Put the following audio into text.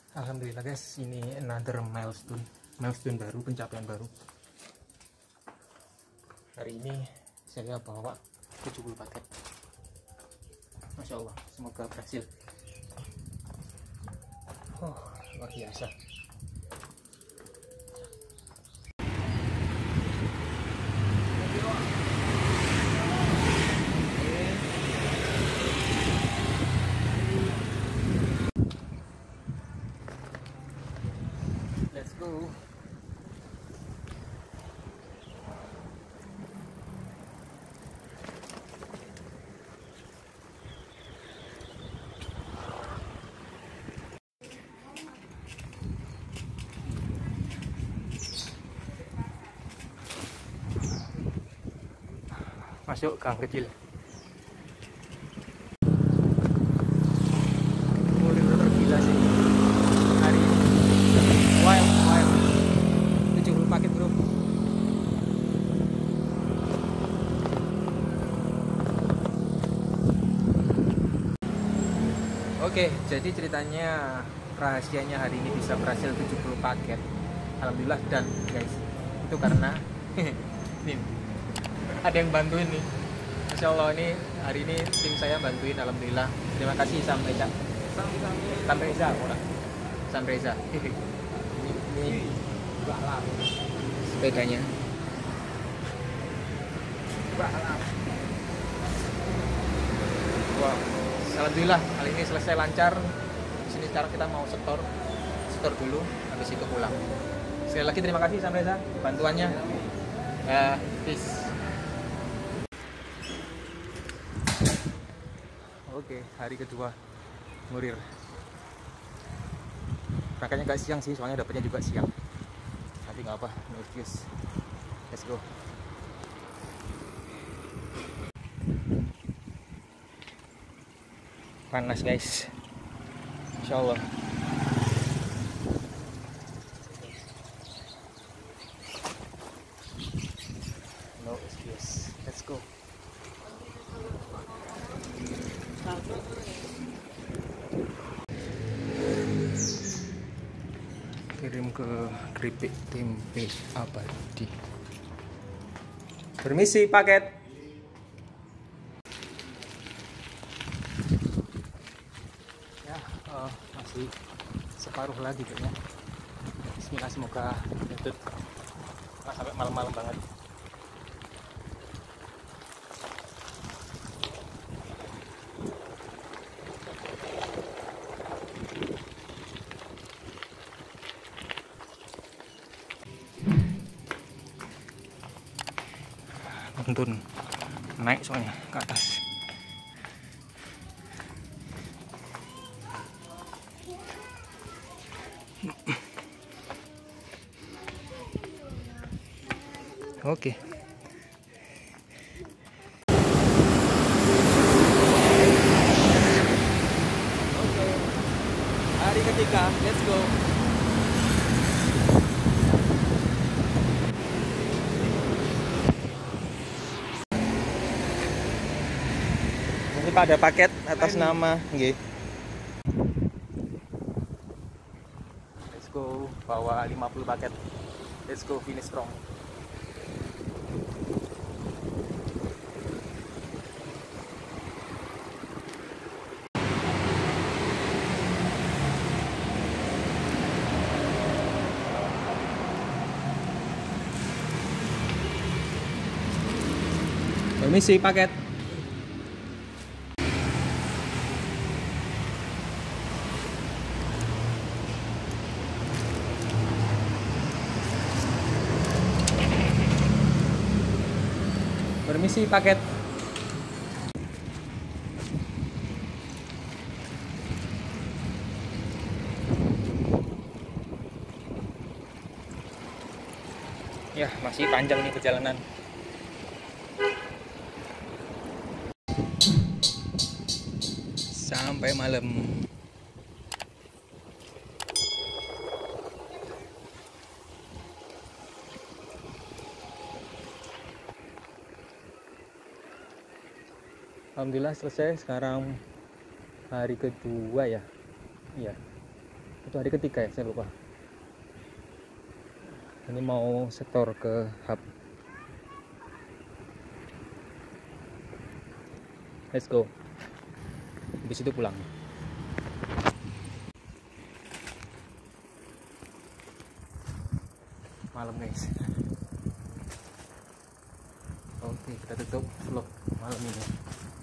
Alhamdulillah guys, ini another milestone baru, pencapaian baru. Hari ini saya bawa 70 paket. Masya Allah, semoga berhasil. Oh, luar biasa. Let's go. Masuk gang kecil. Bener-bener gila sih hari ini. Wild 70 paket bro. Oke, jadi ceritanya rahasianya hari ini bisa berhasil 70 paket. Alhamdulillah, dan guys, itu karena nih ada yang bantuin nih. Masya Allah, ini hari ini tim saya bantuin. Alhamdulillah, terima kasih sampai Reza orang sampai Reza. Ini sepedanya. Wow, alhamdulillah kali ini selesai lancar. Di sini sekarang kita mau setor dulu, habis itu pulang. Sekali lagi terima kasih sampai Reza bantuannya. Peace. Oke, hari kedua ngurir. Makanya gak siang sih, soalnya dapatnya juga siang. Tapi nggak apa, no excuse. Let's go. Panas guys, Insya Allah. No excuse. Let's go. Kirim ke keripik tempe abadi. Permisi paket. Ya, masih separuh lagi kayaknya. Bismillah, semoga itu sampai malam-malam banget. Nuntun naik soalnya ke atas. Oke. Hari ketiga, let's go. Ini Pak, ada paket atas nama nggih. Let's go, bawa 50 paket. Let's go, finish strong. Permisi paket. Permisi paket. Ya, masih panjang nih perjalanan. Sampai malam. Alhamdulillah selesai. Sekarang hari kedua ya. Iya. Itu hari ketiga ya, saya lupa. Ini mau setor ke hub. Let's go. Habis itu pulang. Malam guys. Oke, kita tutup vlog malam ini.